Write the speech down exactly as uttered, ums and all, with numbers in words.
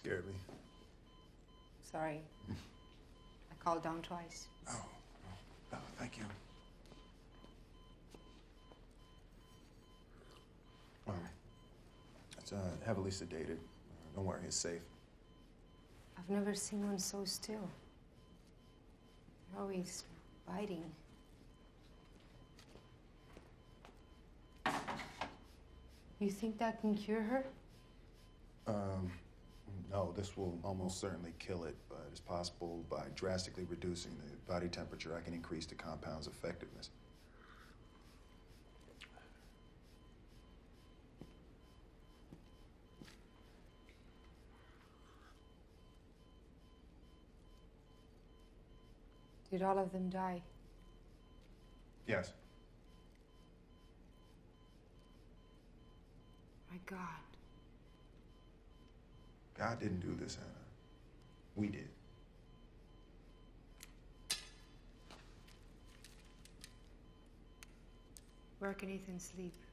scared me. Sorry. I called down twice. Oh, oh, thank you. Um, it's uh, heavily sedated. Uh, don't worry, it's safe. I've never seen one so still. They're always biting. You think that can cure her? Um, no, this will almost certainly kill it, but it's possible by drastically reducing the body temperature, I can increase the compound's effectiveness. Did all of them die? Yes. My God. God didn't do this, Anna. We did. Where can Ethan sleep?